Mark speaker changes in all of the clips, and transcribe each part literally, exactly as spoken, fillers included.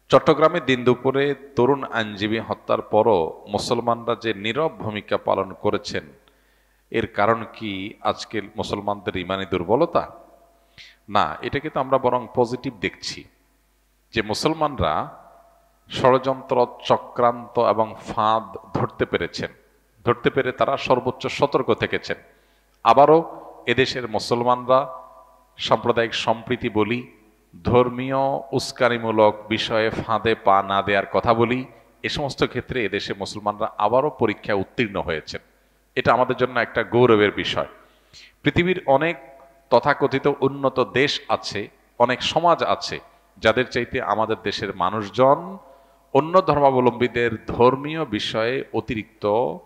Speaker 1: চট্টগ্রামে দিন দুপুরে তরুণ আইনজীবী হত্যার পরও মুসলমানরা যে নীরব ভূমিকা পালন করেছেন, এর কারণ কি আজকের মুসলমানদের ইমানি দুর্বলতা? না, এটাকে তো আমরা বরং পজিটিভ দেখছি যে মুসলমানরা ষড়যন্ত্র, চক্রান্ত এবং ফাঁদ ধরতে পেরেছেন। ধরতে পেরে তারা সর্বোচ্চ সতর্ক থেকেছেন। আবারও এদেশের মুসলমানরা সাম্প্রদায়িক সম্প্রীতি বলি, ধর্মীয় উস্কানিমূলক বিষয়ে ফাঁদে পা না দেওয়ার কথা বলি, এ সমস্ত ক্ষেত্রে এদেশে মুসলমানরা আবারও পরীক্ষায় উত্তীর্ণ হয়েছেন। এটা আমাদের জন্য একটা গৌরবের বিষয়। পৃথিবীর অনেক তথাকথিত উন্নত দেশ আছে, অনেক সমাজ আছে যাদের চাইতে আমাদের দেশের মানুষজন অন্য ধর্মাবলম্বীদের ধর্মীয় বিষয়ে অতিরিক্ত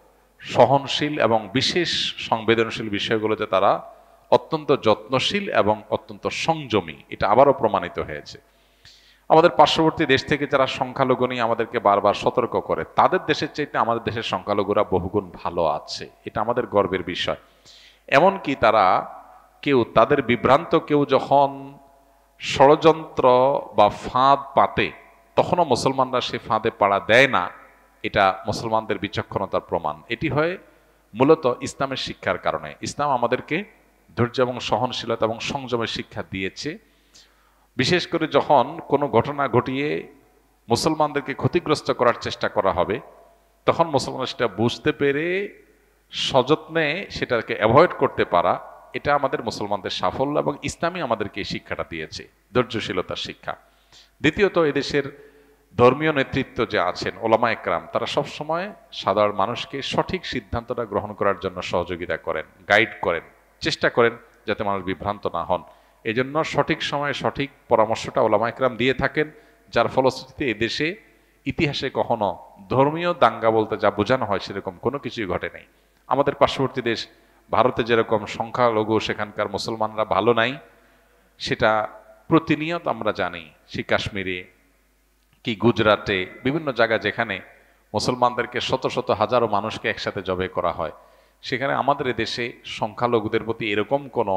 Speaker 1: সহনশীল এবং বিশেষ সংবেদনশীল বিষয়গুলোতে তারা অত্যন্ত যত্নশীল এবং অত্যন্ত সংযমী। এটা আবারও প্রমাণিত হয়েছে। আমাদের পার্শ্ববর্তী দেশ থেকে যারা সংখ্যালঘু নিয়ে আমাদেরকে বারবার সতর্ক করে, তাদের দেশের চাইতে আমাদের দেশের সংখ্যালঘুরা বহুগুণ ভালো আছে। এটা আমাদের গর্বের বিষয়। এমনকি তারা কেউ তাদের বিভ্রান্ত কেউ যখন ষড়যন্ত্র বা ফাঁদ পাতে, তখনও মুসলমানরা সে ফাঁদে পাড়া দেয় না। এটা মুসলমানদের বিচক্ষণতার প্রমাণ। এটি হয় মূলত ইসলামের শিক্ষার কারণে। ইসলাম আমাদেরকে ধৈর্য এবং সহনশীলতা এবং সংযমের শিক্ষা দিয়েছে। বিশেষ করে যখন কোনো ঘটনা ঘটিয়ে মুসলমানদেরকে ক্ষতিগ্রস্ত করার চেষ্টা করা হবে, তখন মুসলমানরা সেটা বুঝতে পেরে সযত্নে সেটাকে অ্যাভয়েড করতে পারা, এটা আমাদের মুসলমানদের সাফল্য এবং ইসলামই আমাদেরকে এই শিক্ষাটা দিয়েছে, ধৈর্যশীলতার শিক্ষা। দ্বিতীয়ত, এদেশের ধর্মীয় নেতৃত্ব যে আছেন, ওলামা একরাম, তারা সবসময় সাধারণ মানুষকে সঠিক সিদ্ধান্তটা গ্রহণ করার জন্য সহযোগিতা করেন, গাইড করেন, চেষ্টা করেন যাতে মানুষ বিভ্রান্ত না হন। এই জন্য সঠিক সময়ে সঠিক পরামর্শটা ওলামা একরাম দিয়ে থাকেন, যার ফলশ্রুতিতে এদেশে ইতিহাসে কখনো ধর্মীয় দাঙ্গা বলতে যা বোঝানো হয় সেরকম কোনো কিছুই ঘটে নাই। আমাদের পার্শ্ববর্তী দেশ ভারতে যেরকম সংখ্যালঘু সেখানকার মুসলমানরা ভালো নাই, সেটা প্রতিনিয়ত আমরা জানি। সে কাশ্মীরে কি গুজরাটে, বিভিন্ন জায়গায় যেখানে মুসলমানদেরকে শত শত হাজারো মানুষকে একসাথে জবে করা হয়, সেখানে আমাদের দেশে সংখ্যালঘুদের প্রতি এরকম কোনো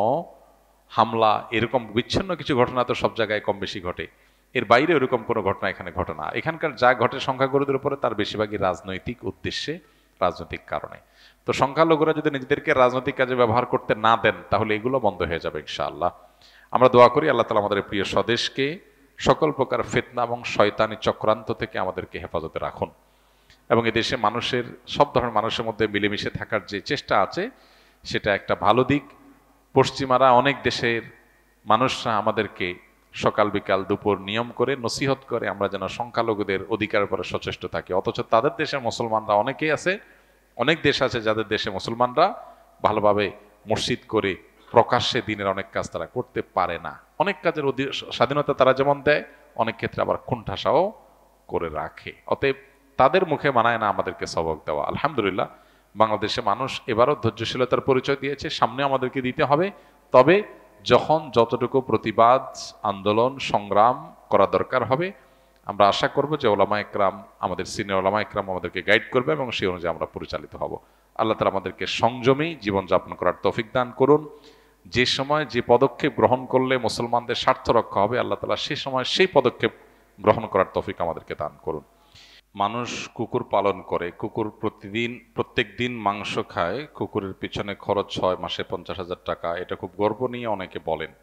Speaker 1: হামলা, এরকম বিচ্ছিন্ন কিছু ঘটনা তো সব জায়গায় কম বেশি ঘটে। এর বাইরে এরকম কোনো ঘটনা এখানে ঘটে না। এখানকার যা ঘটে সংখ্যাগুরুদের উপরে, তার বেশিরভাগই রাজনৈতিক উদ্দেশ্যে, রাজনৈতিক কারণে। তো সংখ্যালঘুরা যদি নিজেদেরকে রাজনৈতিক কাজে ব্যবহার করতে না দেন, তাহলে এগুলো বন্ধ হয়ে যাবে ইনশাআল্লাহ। আমরা দোয়া করি আল্লাহ তাআলা আমাদের প্রিয় স্বদেশকে সকল প্রকার ফিতনা এবং শয়তানি চক্রান্ত থেকে আমাদেরকে হেফাজতে রাখুন, এবং এদেশে মানুষের, সব ধরনের মানুষের মধ্যে মিলেমিশে থাকার যে চেষ্টা আছে, সেটা একটা ভালো দিক। পশ্চিমারা অনেক দেশের মানুষরা আমাদেরকে সকাল বিকাল দুপুর নিয়ম করে নসিহত করে আমরা যেন সংখ্যালঘুদের অধিকার উপরে সচেষ্ট থাকি, অথচ তাদের দেশের মুসলমানরা অনেকেই আছে, অনেক দেশ আছে যাদের দেশে মুসলমানরা ভালোভাবে মসজিদ করে প্রকাশ্যে দিনের অনেক কাজ তারা করতে পারে না। অনেক কাজের স্বাধীনতা তারা যেমন দেয়, অনেক ক্ষেত্রে আবার কুণ্ঠাসাও করে রাখে। অতএব তাদের মুখে মানায় না আমাদেরকে সবক দেওয়া। আলহামদুলিল্লাহ, বাংলাদেশে মানুষ এবারও ধৈর্যশীলতার পরিচয় দিয়েছে, সামনে আমাদেরকে দিতে হবে। তবে যখন যতটুকু প্রতিবাদ, আন্দোলন, সংগ্রাম করা দরকার হবে, আমরা আশা করব যে ওলামা একরাম, আমাদের সিনিয়র ওলামা একরাম আমাদেরকে গাইড করবে এবং সেই অনুযায়ী আমরা পরিচালিত হব। আল্লাহ তাআলা আমাদেরকে সংযমী জীবনযাপন করার তৌফিক দান করুন। যে সময় যে পদক্ষেপ গ্রহণ করলে মুসলমানদের স্বার্থ রক্ষা হবে, আল্লাহ তাআলা সেই সময় সেই পদক্ষেপ গ্রহণ করার তৌফিক আমাদেরকে দান করুন। মানুষ কুকুর পালন করে, কুকুর প্রতিদিন প্রত্যেক দিন মাংস খায়, কুকুরের পিছনে খরচ হয় মাসে পঞ্চাশ হাজার টাকা। এটা খুব গর্ব নিয়ে অনেকে বলেন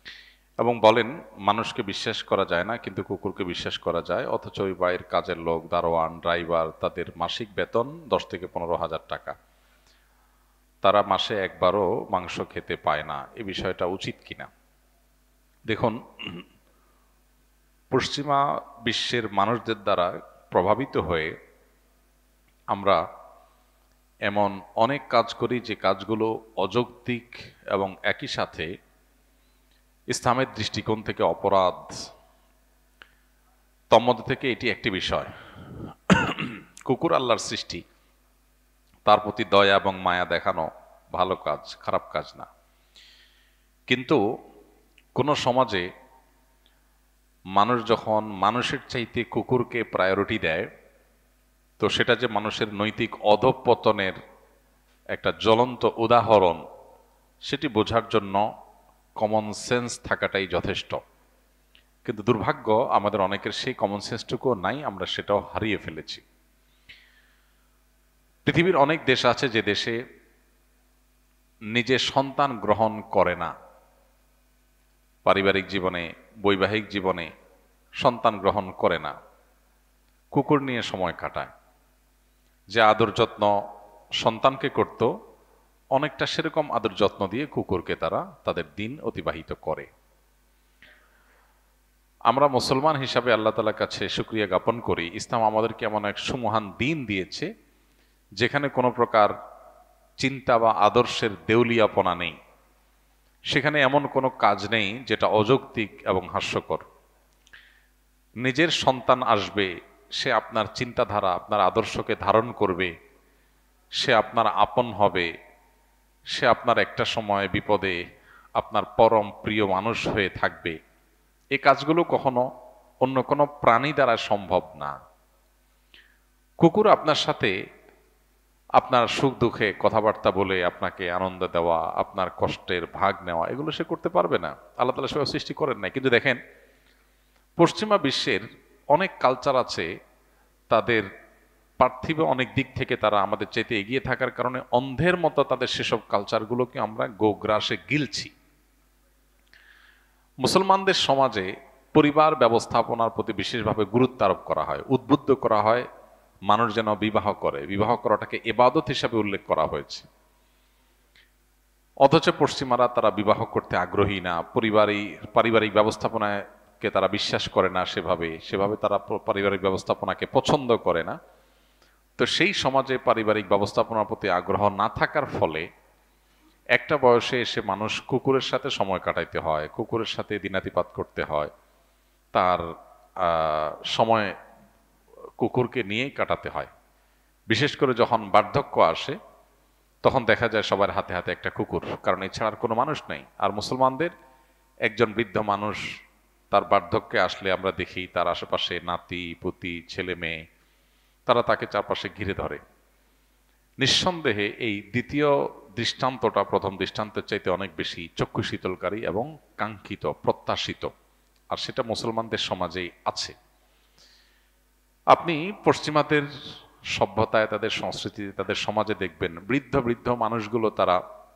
Speaker 1: এবং বলেন মানুষকে বিশ্বাস করা যায় না, কিন্তু কুকুরকে বিশ্বাস করা যায়। অথচ ওই বাইরের কাজের লোক, দারোয়ান, ড্রাইভার, তাদের মাসিক বেতন দশ থেকে পনেরো হাজার টাকা, তারা মাসে একবারও মাংস খেতে পায় না। এ বিষয়টা উচিত কিনা? দেখুন, পশ্চিমা বিশ্বের মানুষদের দ্বারা প্রভাবিত হয়ে আমরা এমন অনেক কাজ করি যে কাজগুলো অযৌক্তিক এবং একই সাথে ইসলামের দৃষ্টিকোণ থেকে অপরাধ। তন্মধ্যে থেকে এটি একটি বিষয়। কুকুর আল্লাহর সৃষ্টি, তার প্রতি দয়া এবং মায়া দেখানো ভালো কাজ, খারাপ কাজ না। কিন্তু কোনো সমাজে মানুষ যখন মানুষের চাইতে কুকুরকে প্রায়োরিটি দেয়, তো সেটা যে মানুষের নৈতিক অধঃপতনের একটা জ্বলন্ত উদাহরণ, সেটি বোঝার জন্য কমন সেন্স থাকাটাই যথেষ্ট। কিন্তু দুর্ভাগ্য আমাদের অনেকের সেই কমন সেন্সটুকুও নাই, আমরা সেটাও হারিয়ে ফেলেছি। পৃথিবীর অনেক দেশ আছে যে দেশে নিজে সন্তান গ্রহণ করে না, পারিবারিক জীবনে বৈবাহিক জীবনে সন্তান গ্রহণ করে না, কুকুর নিয়ে সময় কাটায়। যে আদর যত্ন সন্তানকে করত, অনেকটা সেরকম আদর যত্ন দিয়ে কুকুরকে তারা তাদের দিন অতিবাহিত করে। আমরা মুসলমান হিসাবে আল্লাহ তাআলার কাছে শুকরিয়া জ্ঞাপন করি, ইসলাম আমাদেরকে এমন এক সুমহান দিন দিয়েছে যেখানে কোনো প্রকার চিন্তা বা আদর্শের দেউলিয়াপনা নেই। সেখানে এমন কোনো কাজ নেই যেটা অযৌক্তিক এবং হাস্যকর। নিজের সন্তান আসবে, সে আপনার চিন্তাধারা আপনার আদর্শকে ধারণ করবে, সে আপনার আপন হবে, সে আপনার একটা সময় বিপদে আপনার পরম প্রিয় মানুষ হয়ে থাকবে। এই কাজগুলো কখনো অন্য কোনো প্রাণী দ্বারা সম্ভব না। কুকুর আপনার সাথে আপনার সুখ দুঃখে কথাবার্তা বলে আপনাকে আনন্দ দেওয়া, আপনার কষ্টের ভাগ নেওয়া, এগুলো সে করতে পারবে না। আল্লাহ তাআলা সেভাবে সৃষ্টি করেন নাই। কিন্তু দেখেন, পশ্চিমা বিশ্বের অনেক কালচার আছে, তাদের পার্থিব অনেক দিক থেকে তারা আমাদের চাইতে এগিয়ে থাকার কারণে অন্ধের মতো তাদের সেসব কালচারগুলোকে আমরা গোগ্রাসে গিলছি। মুসলমানদের সমাজে পরিবার ব্যবস্থাপনার প্রতি বিশেষভাবে গুরুত্ব আরোপ করা হয়, উদ্বুদ্ধ করা হয় মানুষ যেন বিবাহ করে, বিবাহ করাটাকে ইবাদত হিসাবে উল্লেখ করা হয়েছে। অথচ পশ্চিমারা তারা বিবাহ করতে আগ্রহী না, পরিবারই পারিবারিক ব্যবস্থাপনাকে তারা বিশ্বাস করে না, সেভাবে সেভাবে তারা পারিবারিক ব্যবস্থাপনাকে পছন্দ করে না। তো সেই সমাজে পারিবারিক ব্যবস্থাপনার প্রতি আগ্রহ না থাকার ফলে একটা বয়সে এসে মানুষ কুকুরের সাথে সময় কাটাইতে হয়, কুকুরের সাথে দিনাতিপাত করতে হয়, তার সময় কুকুরকে নিয়েই কাটাতে হয়। বিশেষ করে যখন বার্ধক্য আসে তখন দেখা যায় সবার হাতে হাতে একটা কুকুর, কারণ এছাড়া আর কোনো মানুষ নেই। আর মুসলমানদের একজন বৃদ্ধ মানুষ তার বার্ধক্যে আসলে আমরা দেখি তার আশেপাশে নাতি পুতি ছেলে মেয়ে তারা তাকে চারপাশে ঘিরে ধরে। নিঃসন্দেহে এই দ্বিতীয় দৃষ্টান্তটা প্রথম দৃষ্টান্তের চাইতে অনেক বেশি চক্ষু শীতলকারী এবং কাঙ্ক্ষিত প্রত্যাশিত, আর সেটা মুসলমানদের সমাজেই আছে। আপনি পশ্চিমাদের সভ্যতায়, তাদের সংস্কৃতিতে, তাদের সমাজে দেখবেন বৃদ্ধ বৃদ্ধ মানুষগুলো তারা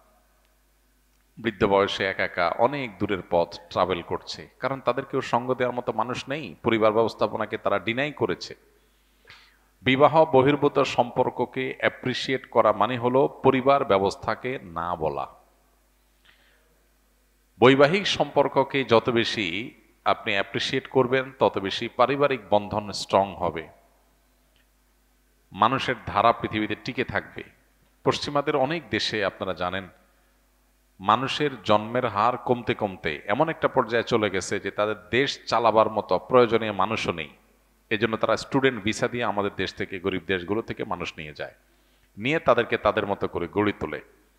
Speaker 1: বৃদ্ধ বয়সে একা একা অনেক দূরের পথ ট্রাভেল করছে, কারণ তাদের কেউ সঙ্গ দেওয়ার মতো মানুষ নেই। পরিবার ব্যবস্থাপনাকে তারা ডিনাই করেছে। বিবাহ বহির্ভূত সম্পর্ককে অ্যাপ্রিসিয়েট করা মানে হলো পরিবার ব্যবস্থাকে না বলা। বৈবাহিক সম্পর্ককে যত বেশি আপনি অ্যাপ্রিসিয়েট করবেন তত বেশি পারিবারিক বন্ধন স্ট্রং হবে, মানুষের ধারা পৃথিবীতে টিকে থাকবে। পশ্চিমাদের অনেক দেশে আপনারা জানেন মানুষের জন্মের হার কমতে কমতে এমন একটা পর্যায়ে চলে গেছে যে তাদের দেশ চালাবার মতো প্রয়োজনীয় মানুষও নেই। এজন্য তারা স্টুডেন্ট ভিসা দিয়ে আমাদের দেশ থেকে, গরিব দেশগুলো থেকে মানুষ নিয়ে যায়, নিয়ে তাদেরকে তাদের মতো করে গড়ে তোলে।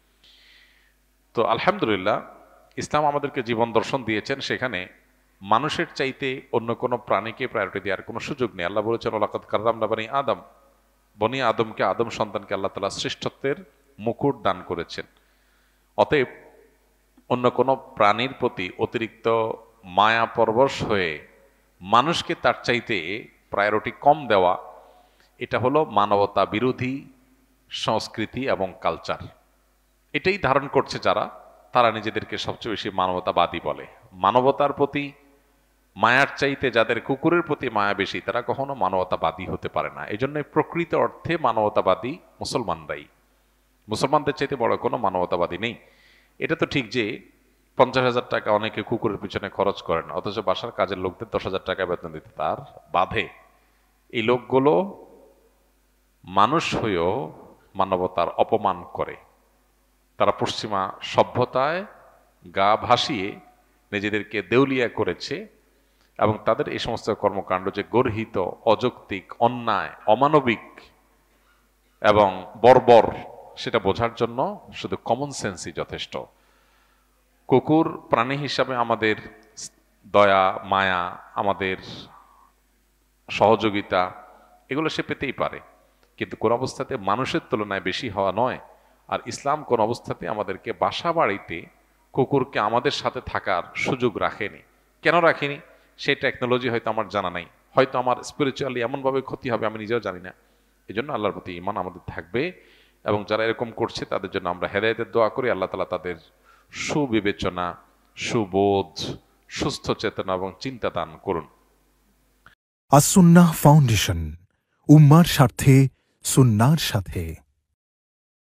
Speaker 1: তো আলহামদুলিল্লাহ, ইসলাম আমাদেরকে জীবন দর্শন দিয়েছেন, সেখানে মানুষের চাইতে অন্য কোনো প্রাণীকে প্রায়োরিটি দেওয়ার কোনো সুযোগ নেই। আল্লাহ বলেছেন ওয়ালাকাদ কাররামনা বানি আদম, বনি আদমকে, আদম সন্তানকে আল্লাহ তাআলা শ্রেষ্ঠত্বের মুকুট দান করেছেন। অতএব অন্য কোনো প্রাণীর প্রতি অতিরিক্ত মায়া পরবশ হয়ে মানুষকে তার চাইতে প্রায়োরিটি কম দেওয়া, এটা হলো মানবতা বিরোধী সংস্কৃতি এবং কালচার। এটাই ধারণ করছে যারা, তারা নিজেদেরকে সবচেয়ে বেশি মানবতাবাদী বলে। মানবতার প্রতি মায়ার চাইতে যাদের কুকুরের প্রতি মায়া বেশি, তারা কখনো মানবতাবাদী হতে পারে না। এই জন্য প্রকৃত অর্থে মানবতাবাদী মুসলমানরাই। মুসলমানদের চাইতে বড় কোনো মানবতাবাদী নেই। এটা তো ঠিক যে পঞ্চাশ হাজার টাকা অনেকে কুকুরের পিছনে খরচ করেন, অথচ বাসার কাজের লোকদের দশ হাজার টাকা বেতন দিতে তার বাধে। এই লোকগুলো মানুষ হয়েও মানবতার অপমান করে। তারা পশ্চিমা সভ্যতায় গা ভাসিয়ে নিজেদেরকে দেউলিয়া করেছে, এবং তাদের এই সমস্ত কর্মকাণ্ড যে গর্হিত, অযৌক্তিক, অন্যায়, অমানবিক এবং বর্বর, সেটা বোঝার জন্য শুধু কমন সেন্সই যথেষ্ট। কুকুর প্রাণী হিসাবে আমাদের দয়া, মায়া, আমাদের সহযোগিতা, এগুলো সে পেতেই পারে, কিন্তু কোন অবস্থাতে মানুষের তুলনায় বেশি হওয়া নয়। আর ইসলাম কোন অবস্থাতে আমাদেরকে বাসা বাড়িতে কুকুরকে আমাদের সাথে থাকার সুযোগ রাখেনি। কেন রাখেনি? সেই টেকনোলজি হয়তো আমার জানা নাই, হয়তো আমার স্পিরিচুয়ালি এমনভাবে ক্ষতি হবে আমি নিজেও জানি না। এই জন্য আল্লাহর প্রতি ঈমান আমাদের থাকবে, এবং যারা এরকম করছে তাদের জন্য আমরা হেদায়েতের দোয়া করি। আল্লাহ তাআলা তাদের সুবিবেচনা, সুবোধ, সুস্থ চেতনা এবং চিন্তা দান করুন।
Speaker 2: আস-সুন্নাহ ফাউন্ডেশন, উম্মার স্বার্থে সুন্নাহর সাথে।